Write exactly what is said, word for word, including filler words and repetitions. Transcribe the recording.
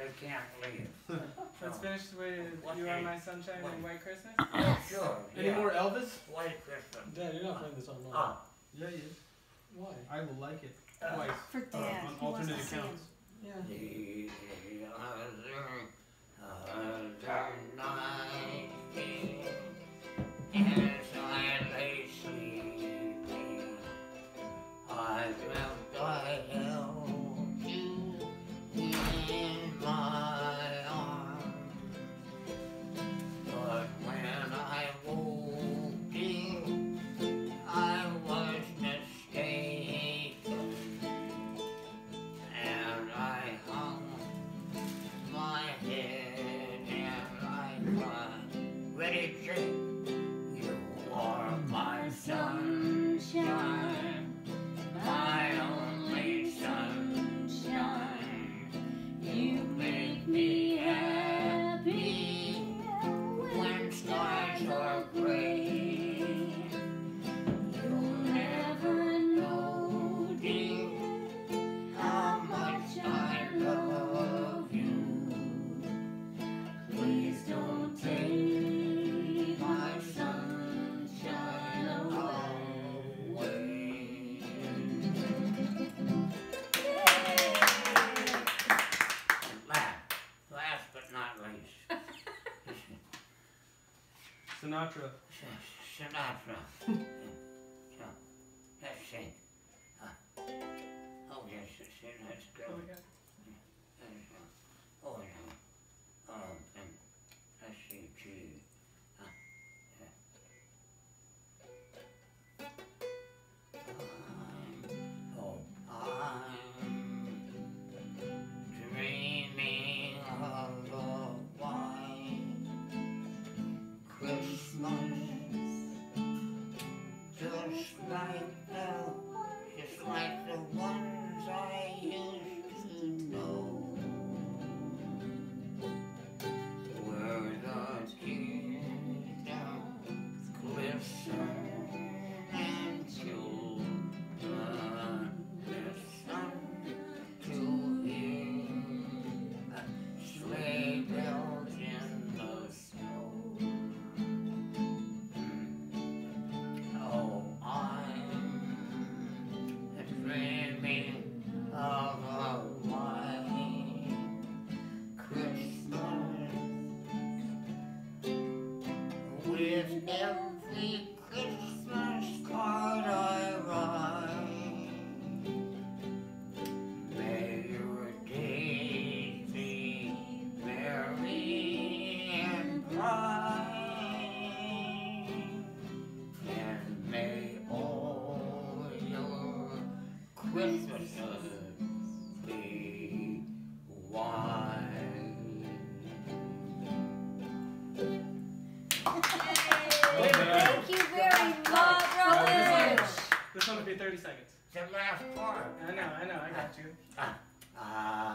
can't leave. Let's finish with What You day? Are My Sunshine What? and White Christmas. Oh, sure. Any yeah. more Elvis? White Christmas. Dad, you're not playing this song live. Ah, Yeah, he is. Why? I will like it Uh, twice. For Dad, on he wants alternate to see accounts. Yeah. the other, other night, as I lay sleeping, I dreamt I held you in my arms. But when I woke in, I was mistaken, and I hung my head and I cried. Ready, Jake? You are my sunshine, my only sunshine. You make me happy when skies are gray. You'll never know, dear, how much I love you. Please don't take my sunshine away. And last, last but not least, Sinatra. Sinatra. So, let's sing. Uh, oh yes, yes, let's go. Oh, yeah. Oh no. Um, and let's see, G. Uh, yeah. I'm, oh, I'm dreaming of a white Christmas, just like the, just like the ones I used to know, where the kingdoms glisten and children listen to hear sleigh bells in the snow. Oh, I'm dreaming of a white Christmas, with every Christmas card I write. May your days be merry and bright, and may all your Christmases be white. Thank you very much, Robin. This one will be thirty seconds. The last part. I know, I know, I got you. Ah, ah.